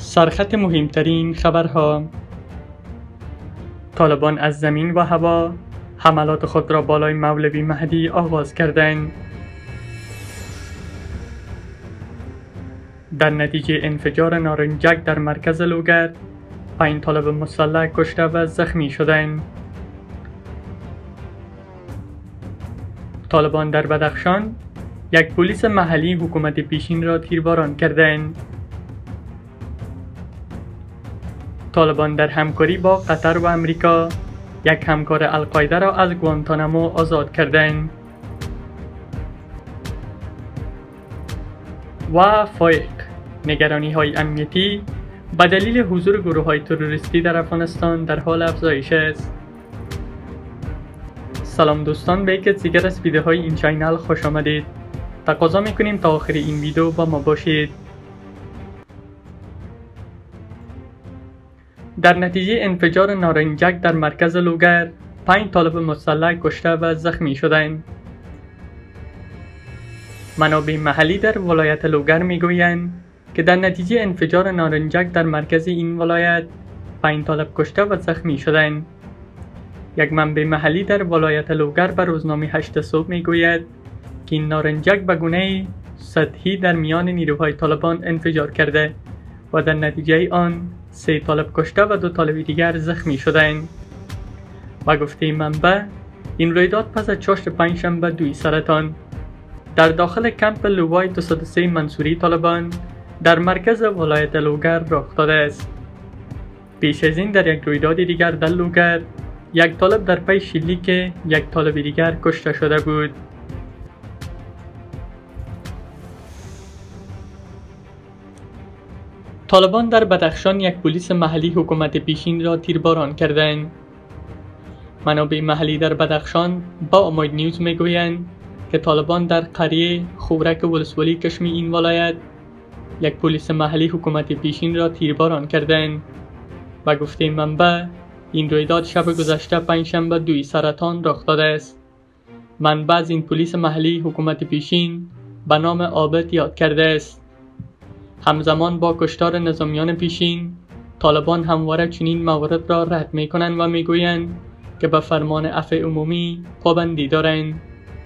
سرخط مهمترین خبرها: طالبان از زمین و هوا حملات خود را بالای مولوی مهدی آغاز کردند. در نتیجه انفجار نارنجک در مرکز لوگر 5 طالب مسلح کشته و زخمی شدند. طالبان در بدخشان یک پلیس محلی حکومت پیشین را تیرباران کردند. طالبان در همکاری با قطر و امریکا یک همکار القاعده را از گوانتانامو آزاد کردند. و فایق: نگرانی های امنیتی به دلیل حضور گروه های تروریستی در افغانستان در حال افزایش است. سلام دوستان، به یک دیگر از ویدیوهای این چینل خوش آمدید. تقاضا میکنیم تا آخر این ویدیو با ما باشید. در نتیجه انفجار نارنجک در مرکز لوگر 5 طالب مسلح کشته و زخمی شدند. منابع محلی در ولایت لوگر میگویند که در نتیجه انفجار نارنجک در مرکز این ولایت 5 طالب کشته و زخمی شدند. یک منبع محلی در ولایت لوگر به روزنامه 8 صبح میگوید که این نارنجک به گونه سطحی در میان نیروهای طالبان انفجار کرده و در نتیجه آن 3 طالب کشته و 2 طالب دیگر زخمی شدند. و گفته منبع این رویداد پس از چاشت پنجشنبه 2 سرطان در داخل کمپ لوای 203 منصوری طالبان در مرکز ولایت لوگر رخ داده است. پیش از این در یک رویداد دیگر در لوگر یک طالب در پی شلیک یک طالب دیگر کشته شده بود. طالبان در بدخشان یک پلیس محلی حکومت پیشین را تیرباران کردند. منابع محلی در بدخشان با امید نیوز میگویند که طالبان در قریه خورک ولسوالی کشمی این ولایت یک پلیس محلی حکومت پیشین را تیرباران کردند. و گفته منبع این رویداد شب گذشته پنجشنبه 2 سرطان رخ داده است. منبع از این پلیس محلی حکومت پیشین به نام عابد یاد کرده است. همزمان با کشتار نظامیان پیشین، طالبان همواره چنین موارد را رد می کنند و می گویند که به فرمان عفو عمومی پابندی دارند.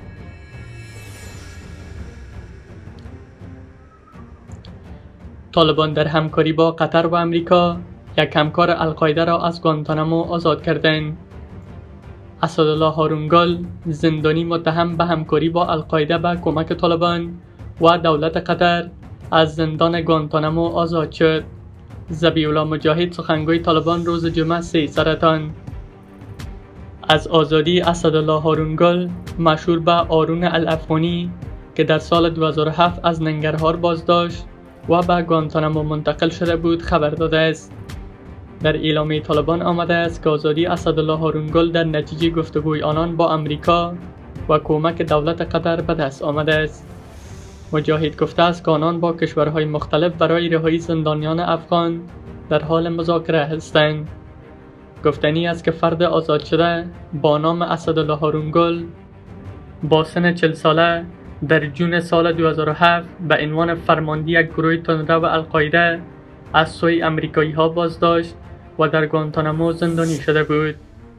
طالبان در همکاری با قطر و امریکا یک همکار القاعده را از گوانتانامو آزاد کردند. اسدالله هارونگل زندانی متهم به همکاری با القاعده به کمک طالبان و دولت قطر از زندان گوانتانامو آزاد شد. ذبیح الله مجاهد سخنگوی طالبان روز جمعه 3 سرطان از آزادی اسدالله هارونگل مشهور به آرون الافغانی که در سال 2007 از ننگرهار بازداشت و به گوانتانامو منتقل شده بود خبر داده است. در اعلامیه طالبان آمده است که آزادی اسدالله هارونگل در نتیجه گفتگوی آنان با امریکا و کمک دولت قطر به دست آمده است. مجاهد گفته است که آنان با کشورهای مختلف برای رهایی زندانیان افغان در حال مذاکره هستند. گفتنی است که فرد آزاد شده با نام اسدالله هارونگل با سن 40 ساله در جون سال 2007 به عنوان فرمانده یک گروه تندرو القاعده از سوی امریکایی ها بازداشت و در گوانتانامو زندانی شده بود.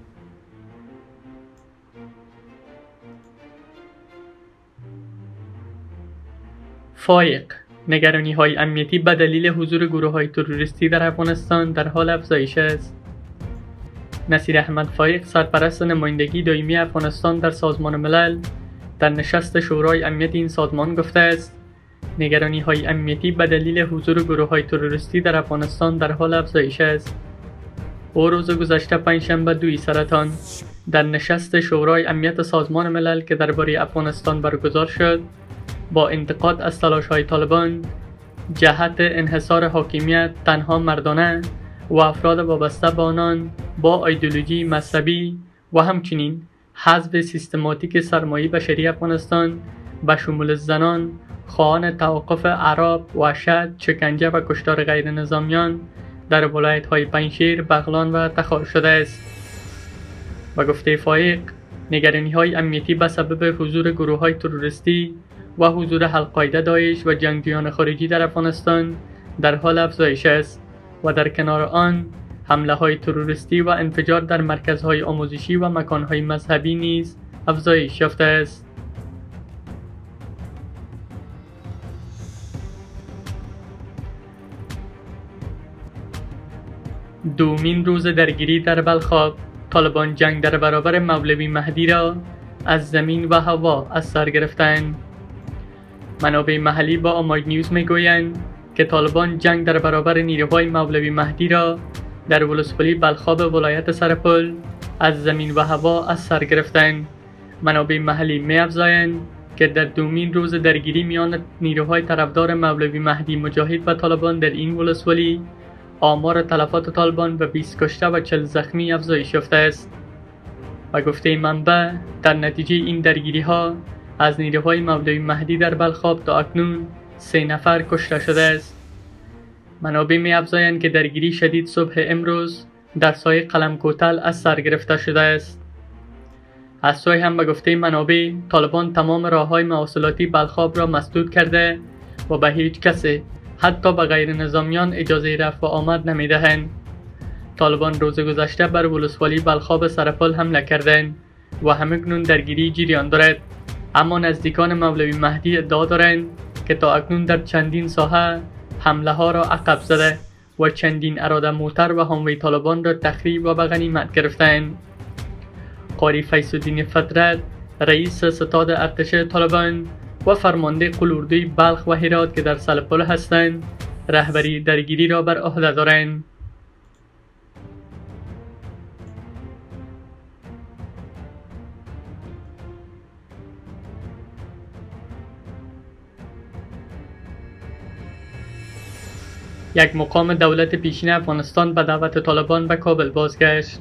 فایق: نگرانی های امنیتی به دلیل حضور گروه های تروریستی در افغانستان در حال افزایش است. نصیر احمد فایق، سرپرست نمایندگی دائمی افغانستان در سازمان ملل، در نشست شورای امنیت این سازمان گفته است نگرانی های امنیتی به دلیل حضور گروه های تروریستی در افغانستان در حال افزایش است. او روز گذشته پنجشنبه 2 سرطان در نشست شورای امنیت سازمان ملل که درباره افغانستان برگزار شد با انتقاد از تلاش های طالبان جهت انحصار حاکمیت تنها مردانه و افراد وابسته به آنان با ایدئولوژی مذهبی و همچنین حذف سیستماتیک سرمایه بشری افغانستان به شمول زنان، خواهان توقف اعراب، وحشت، شکنجه و کشتار غیر نظامیان در ولایت های پنجشیر، بغلان و تخار شده است. و گفته فایق نگرانی های امنیتی به سبب حضور گروه های تروریستی و حضور القاعده، داعش و جنگجویان خارجی در افغانستان در حال افزایش است و در کنار آن حمله های تروریستی و انفجار در مرکزهای آموزشی و مکانهای مذهبی نیز افزایش یافته است. دومین روز درگیری در بلخاب، طالبان جنگ در برابر مولوی مهدی را از زمین و هوا از سر گرفتند. منابع محلی با آماگ نیوز میگویند که طالبان جنگ در برابر نیروهای مولوی مهدی را در ولسوالی بلخاب ولایت سرپل از زمین و هوا از سر گرفتند. منابع محلی می‌افزایند که در دومین روز درگیری میان نیروهای طرفدار مولوی مهدی مجاهد و طالبان در این ولسوالی آمار تلفات طالبان به 20 کشته و 40 زخمی افزایش یافته است. و گفته منبع در نتیجه این درگیری ها از نیروهای مولوی مهدی در بلخاب تا اکنون 3 نفر کشته شده است. منابع می افزایند که درگیری شدید صبح امروز در سایه قلم کوتل از سر گرفته شده است. از سوی هم به گفته منابع طالبان تمام راههای مواصلاتی بلخاب را مسدود کرده و به هیچ کسی حتی به غیر نظامیان اجازه رفت و آمد نمی دهند. طالبان روز گذشته بر ولسوالی بلخاب سرپل حمله کردند و همکنون درگیری جریان دارد، اما نزدیکان مولوی مهدی ادعا دارند که تا اکنون در چندین ساحه حمله ها را عقب زده و چندین اراده موتر و هانوی طالبان را تخریب و به غنیمت گرفتند. قاری فیض‌الدین فطرت، رئیس ستاد ارتش طالبان و فرمانده قلوردوی بلخ و هرات که در سرپل هستند، رهبری درگیری را بر عهده دارند. یک مقام دولت پیشین افغانستان به دعوت طالبان به کابل بازگشت.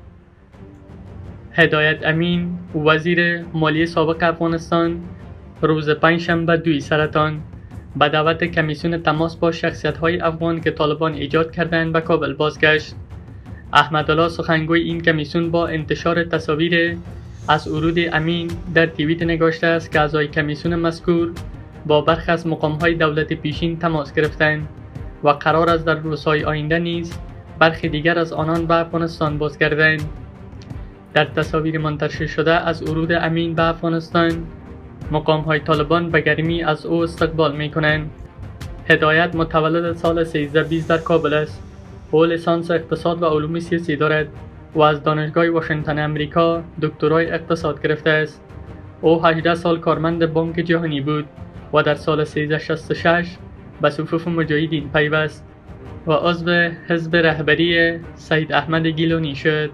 هدایت امین، وزیر مالی سابق افغانستان، روز پنجشنبه 2 سرطان به دعوت کمیسیون تماس با شخصیت‌های افغان که طالبان ایجاد کردند به کابل بازگشت. احمدالله سخنگوی این کمیسیون با انتشار تصاویر از ورود امین در توییت نگاشته است که اعضای کمیسیون مذکور با برخی از مقام‌های دولت پیشین تماس گرفتند و قرار است در روزهای آینده نیز برخی دیگر از آنان به افغانستان بازگردند. در تصاویر منتشر شده از ورود امین به افغانستان، مقام‌های طالبان به گرمی از او استقبال می‌کنند. هدایت متولد سال 1320 در کابل است. او لیسانس اقتصاد و علوم سیاسی دارد و از دانشگاه واشنگتن امریکا دکترای اقتصاد گرفته است. او 18 سال کارمند بانک جهانی بود و در سال 1366 به صفوف مجاهدین پیوست و عضو حزب رهبری سید احمد گیلانی شد.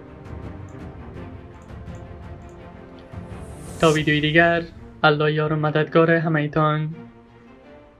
تا ویدیوی دیگر، الله یار و مددگار همه‌تان.